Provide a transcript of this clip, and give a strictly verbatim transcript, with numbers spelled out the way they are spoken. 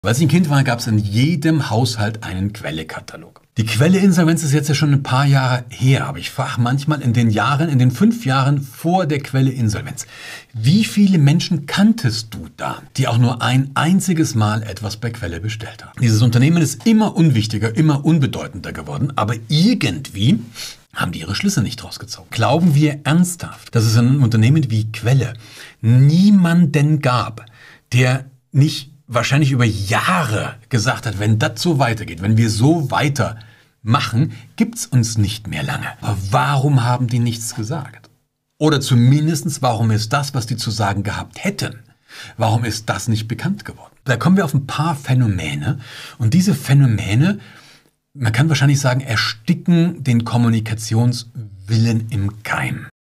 Als ich ein Kind war, gab es in jedem Haushalt einen Quelle-Katalog. Die Quelle-Insolvenz ist jetzt ja schon ein paar Jahre her, aber ich frage manchmal in den Jahren, in den fünf Jahren vor der Quelle-Insolvenz, wie viele Menschen kanntest du da, die auch nur ein einziges Mal etwas bei Quelle bestellt haben? Dieses Unternehmen ist immer unwichtiger, immer unbedeutender geworden, aber irgendwie haben die ihre Schlüsse nicht rausgezogen. Glauben wir ernsthaft, dass es ein Unternehmen wie Quelle niemanden gab, der nicht wahrscheinlich über Jahre gesagt hat, wenn das so weitergeht, wenn wir so weitermachen, gibt es uns nicht mehr lange. Aber warum haben die nichts gesagt? Oder zumindest, warum ist das, was die zu sagen gehabt hätten, warum ist das nicht bekannt geworden? Da kommen wir auf ein paar Phänomene und diese Phänomene, man kann wahrscheinlich sagen, ersticken den Kommunikationswillen im Keim.